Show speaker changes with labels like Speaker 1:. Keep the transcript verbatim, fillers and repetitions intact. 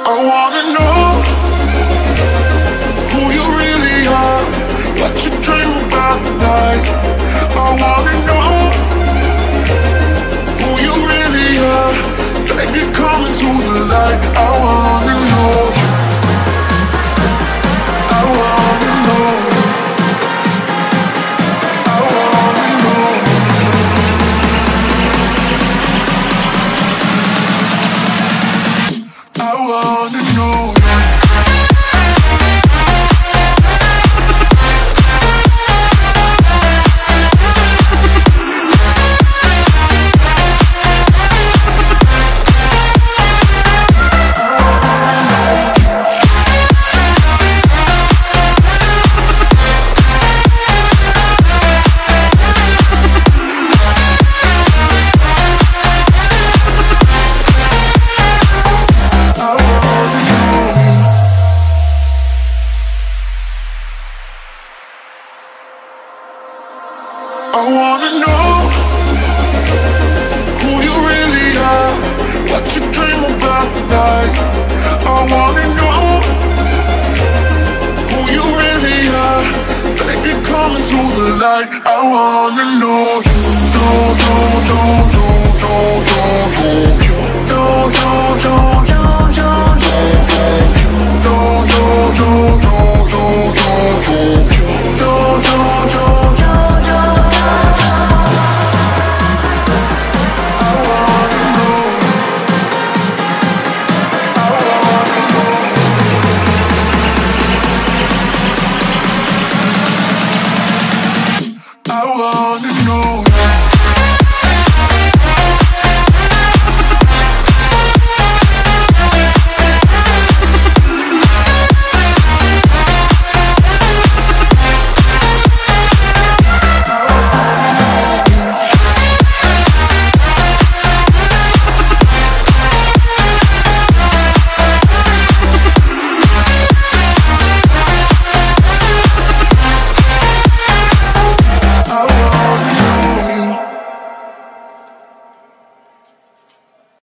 Speaker 1: I wanna know who you really are, what you dream about at night. I wanna know who you really are, baby, come into the light. I wanna know you. I wanna know you. I wanna know you. I wanna know you. I wanna know who you really are, what you dream about at night. I wanna know who you really are, baby, come into the light. I wanna know you, know, know, know.